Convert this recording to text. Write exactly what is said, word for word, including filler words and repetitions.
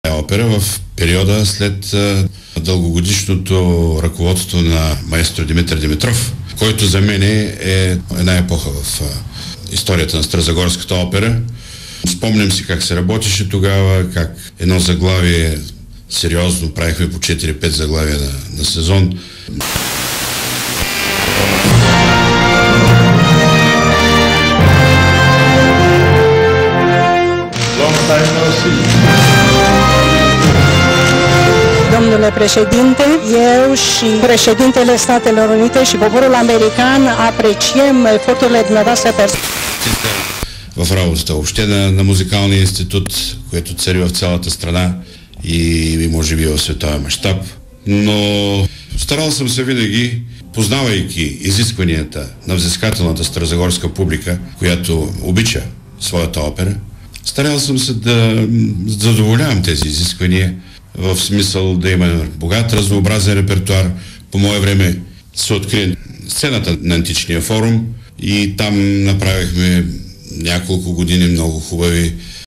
опера в периода след дългогодишното ръководство на маестро Димитър Димитров, който за мен е една епоха в историята на Старозагорската опера. Спомням си как се работеше тогава, как едно заглавие сериозно правихме по четири-пет заглавия на, на сезон. Domnule președinte, eu și președintele Statelor Unite și poporul american apreciem eforturile dumneavoastră personale. В работата въобще на, на музикалния институт, което цари в цялата страна и, и може би в световен мащаб. Но старал съм се винаги, познавайки изискванията на взискателната старозагорска публика, която обича своята опера, старал съм се да задоволявам тези изисквания, в смисъл да има богат разнообразен репертуар. По мое време се откри сцената на Античния форум и там направихме няколко години много хубави